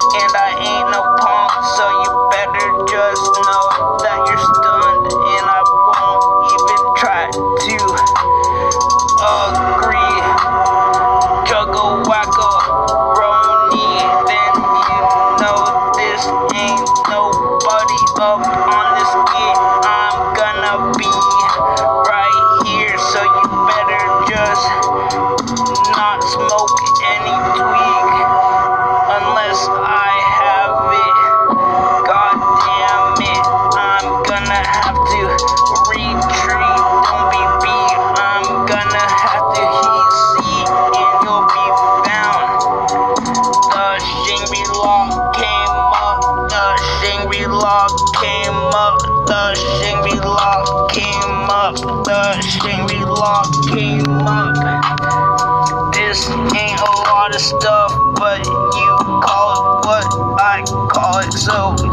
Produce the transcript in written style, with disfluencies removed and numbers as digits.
and I ain't no punk, so you better just know that you're stunned, and I won't even try to agree. Juggle wacko Roni, then you know this ain't nobody up on this gig. I'm gonna be right here, so you better just not smoke any tweak unless I have it. God damn it, I'm gonna have to retreat. Don't be beat, I'm gonna have to heat seat, and you'll be found. The Shangri-La came up, the Shangri-La came up, the Shangri-La came up, the Shangri-La came up. This ain't a lot of stuff, but you call it what I call it, so